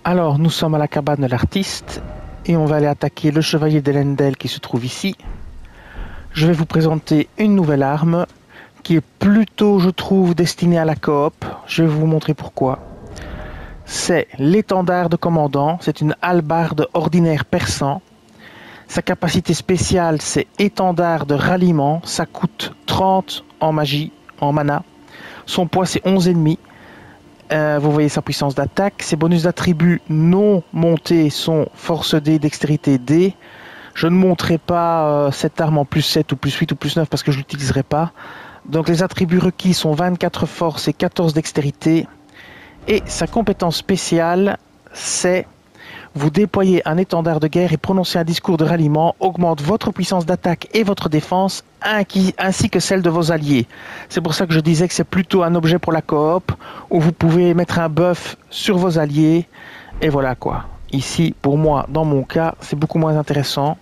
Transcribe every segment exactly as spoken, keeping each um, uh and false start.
Alors, nous sommes à la cabane de l'artiste et on va aller attaquer le chevalier d'Elendel qui se trouve ici. Je vais vous présenter une nouvelle arme qui est plutôt, je trouve, destinée à la coop. Je vais vous montrer pourquoi. C'est l'étendard de commandant. C'est une hallebarde ordinaire persan. Sa capacité spéciale, c'est étendard de ralliement. Ça coûte trente en magie, en mana. Son poids, c'est onze virgule cinq. Euh, vous voyez sa puissance d'attaque. Ses bonus d'attributs non montés sont force D, dextérité D. Je ne monterai pas euh, cette arme en plus sept ou plus huit ou plus neuf parce que je ne l'utiliserai pas. Donc les attributs requis sont vingt-quatre force et quatorze dextérité. Et sa compétence spéciale, c'est vous déployez un étendard de guerre et prononcez un discours de ralliement, augmente votre puissance d'attaque et votre défense, ainsi que celle de vos alliés. C'est pour ça que je disais que c'est plutôt un objet pour la coop, où vous pouvez mettre un buff sur vos alliés, et voilà quoi. Ici, pour moi, dans mon cas, c'est beaucoup moins intéressant.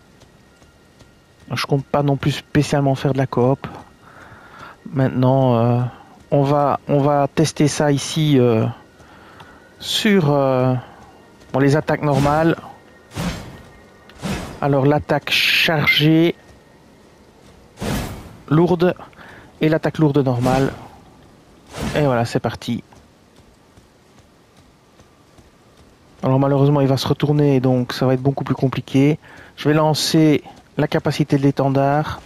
Je compte pas non plus spécialement faire de la coop. Maintenant, euh, on va, on va tester ça ici euh, sur... Euh, Bon, les attaques normales. Alors l'attaque chargée, lourde, et l'attaque lourde normale. Et voilà, c'est parti. Alors malheureusement, il va se retourner, donc ça va être beaucoup plus compliqué. Je vais lancer la capacité de l'étendard.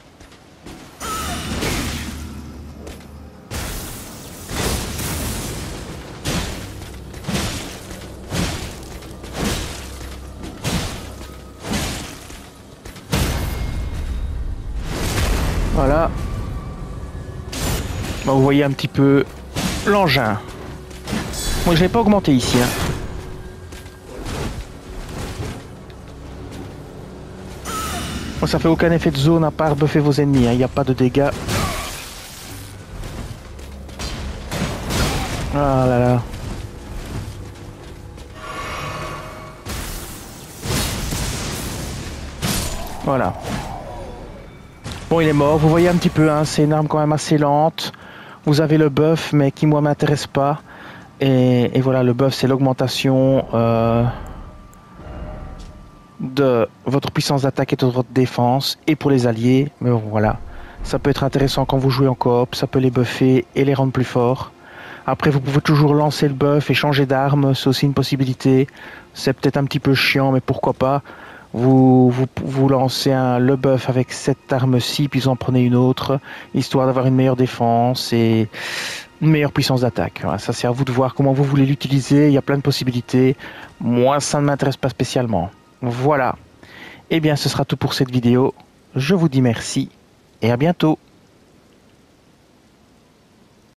Voilà. Bon, vous voyez un petit peu l'engin. Moi, je l'ai pas augmenté ici. Hein. Bon, ça fait aucun effet de zone à part buffer vos ennemis. Il n'y a pas de dégâts. Ah là là. Voilà. Bon, il est mort, vous voyez un petit peu, hein, c'est une arme quand même assez lente. Vous avez le buff, mais qui moi m'intéresse pas. Et, et voilà, le buff c'est l'augmentation euh, de votre puissance d'attaque et de votre défense. Et pour les alliés, mais bon, voilà. Ça peut être intéressant quand vous jouez en coop, ça peut les buffer et les rendre plus forts. Après, vous pouvez toujours lancer le buff et changer d'arme, c'est aussi une possibilité. C'est peut-être un petit peu chiant, mais pourquoi pas. Vous, vous, vous lancez un, le buff avec cette arme-ci, puis vous en prenez une autre, histoire d'avoir une meilleure défense et une meilleure puissance d'attaque. Voilà, ça c'est à vous de voir comment vous voulez l'utiliser, il y a plein de possibilités. Moi, ça ne m'intéresse pas spécialement. Voilà. Eh bien, ce sera tout pour cette vidéo. Je vous dis merci et à bientôt.